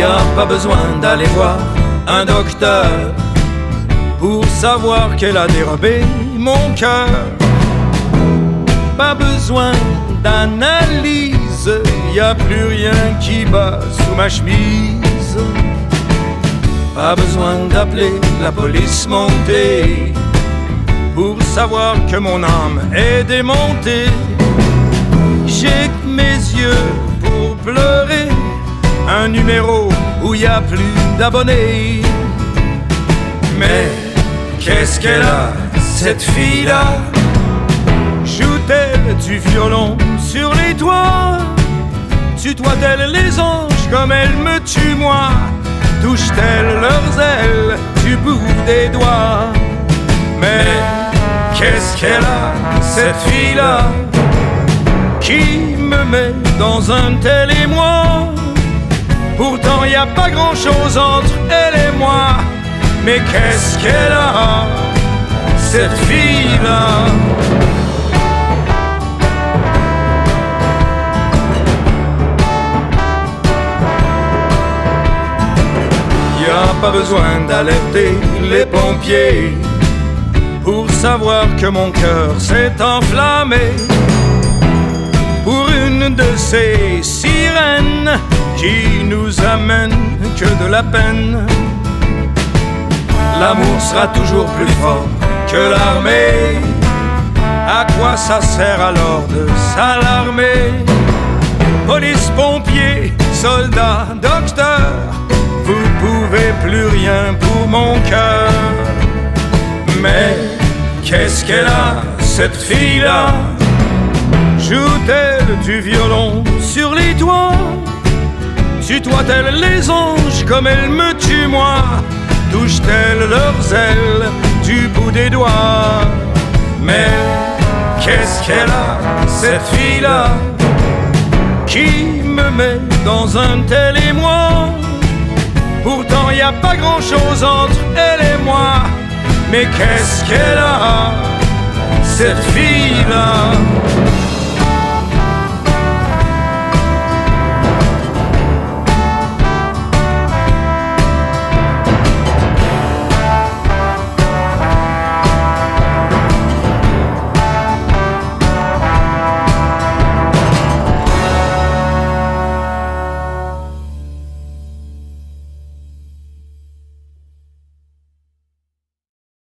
Y a pas besoin d'aller voir un docteur pour savoir qu'elle a dérobé mon cœur. Pas besoin d'analyse, y a plus rien qui bat sous ma chemise. Pas besoin d'appeler la police montée pour savoir que mon âme est démontée. J'ai que mes yeux pour pleurer, un numéro où y a plus d'abonnés. Mais qu'est-ce qu'elle a, cette fille-là? Joue-t-elle du violon sur les toits? Tutoie-t-elle les anges comme elle me tue moi? Touche-t-elle leurs ailes du bout des doigts? Mais qu'est-ce qu'elle a, cette fille-là, qui me met dans un tel émoi? Pourtant y a pas grand-chose entre elle et moi. Mais qu'est-ce qu'elle a, cette fille-là? Y a pas besoin d'alerter les pompiers pour savoir que mon cœur s'est enflammé pour une de ces sirènes qui nous amène que de la peine. L'amour sera toujours plus fort que l'armée. À quoi ça sert alors de s'alarmer? Police, pompiers, soldats, docteurs, vous pouvez plus rien pour mon cœur. Mais qu'est-ce qu'elle a, cette fille-là? Joue-t-elle du violon sur les toits? Tutoie-t-elle les anges comme elle me tue moi? Touche-t-elle leurs ailes du bout des doigts? Mais qu'est-ce qu'elle a, cette fille-là, qui me met dans un tel émoi? Pourtant y a pas grand-chose entre elle et moi. Mais qu'est-ce qu'elle a, cette fille-là?